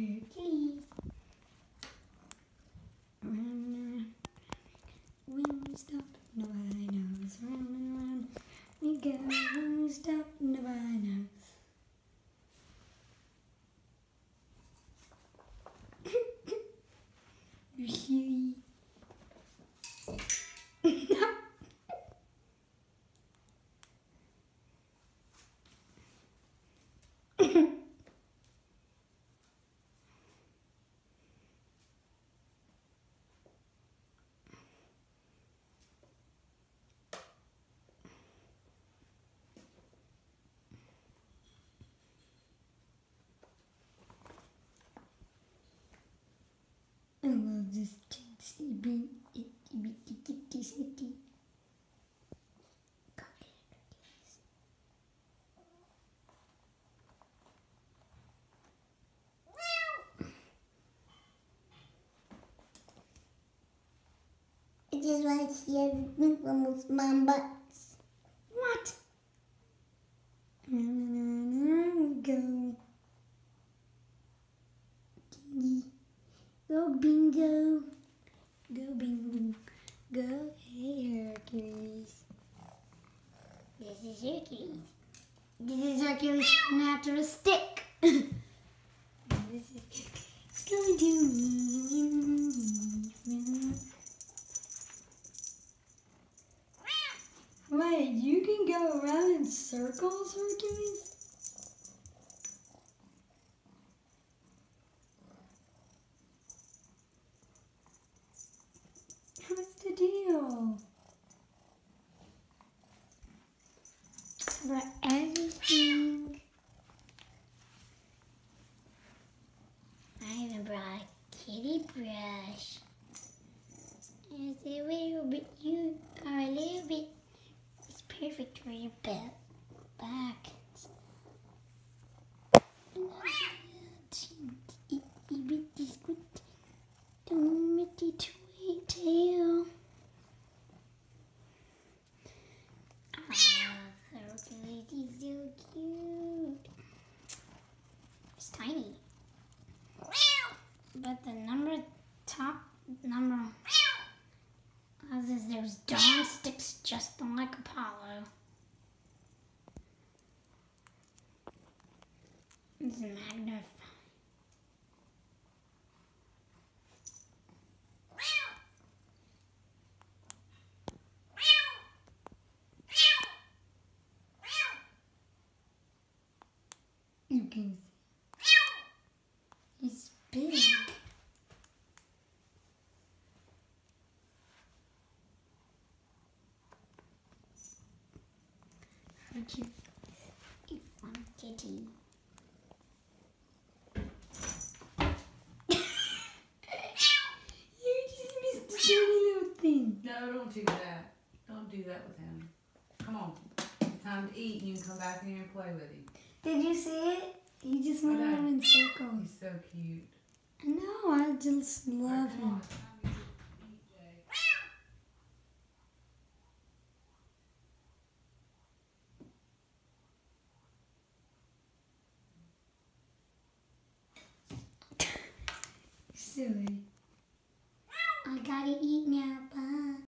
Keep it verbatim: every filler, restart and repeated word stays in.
Hercules. Round and round. When we stop, nobody knows. Round and round we go. When we stop, nobody knows. You see? I love this teensy bee, itty bitty kitty city. Go get it, cookies. I just want to see everything from with mom butts. What? We go. Dingy. Go bingo, go bingo, go hey Hercules. This is Hercules. This is Hercules coming after a stick. This is going to me. Wait, you can go around in circles, Hercules? What's the deal? For everything, I even brought a kitty brush. It's a little bit, you are a little bit, it's perfect for your back. back. Itty bitty squid, mitty tweet tail. Hercules is so cute. It's tiny. But the number top number is there's dawn sticks just like Apollo. It's magnified. You can see. He's big. Aren't you a fun kitty? You just missed a dirty little thing. No, don't do that. Don't do that with him. Come on. It's time to eat and you can come back in here and play with him. Did you see it? He just went I know. around in circles. He's so cute. I know, I just love Come on, him. it's time to eat, Jay. Silly. I gotta eat now.